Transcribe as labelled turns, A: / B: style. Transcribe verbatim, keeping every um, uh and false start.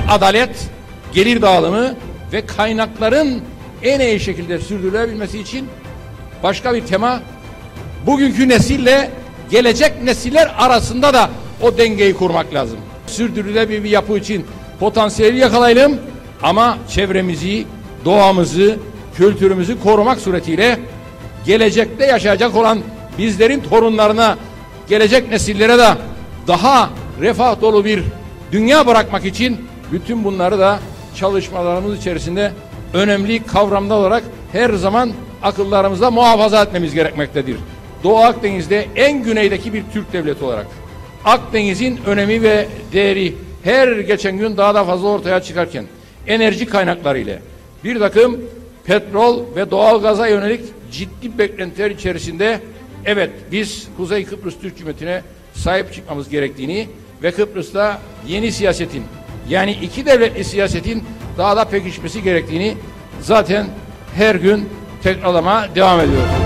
A: adalet, gelir dağılımı ve kaynakların en iyi şekilde sürdürülebilmesi için başka bir tema, bugünkü nesille gelecek nesiller arasında da o dengeyi kurmak lazım. Sürdürülebilir bir yapı için potansiyeli yakalayalım ama çevremizi, doğamızı, kültürümüzü korumak suretiyle gelecekte yaşayacak olan bizlerin torunlarına, gelecek nesillere de daha refah dolu bir dünya bırakmak için bütün bunları da çalışmalarımız içerisinde önemli kavramlar olarak her zaman akıllarımızda muhafaza etmemiz gerekmektedir. Doğu Akdeniz'de en güneydeki bir Türk devleti olarak Akdeniz'in önemi ve değeri her geçen gün daha da fazla ortaya çıkarken enerji kaynakları ile bir takım petrol ve doğal gaza yönelik ciddi beklentiler içerisinde evet biz Kuzey Kıbrıs Türk Cumhuriyeti'ne sahip çıkmamız gerektiğini ve Kıbrıs'ta yeni siyasetin yani iki devletli siyasetin daha da pekişmesi gerektiğini zaten her gün tekrarlamaya devam ediyoruz.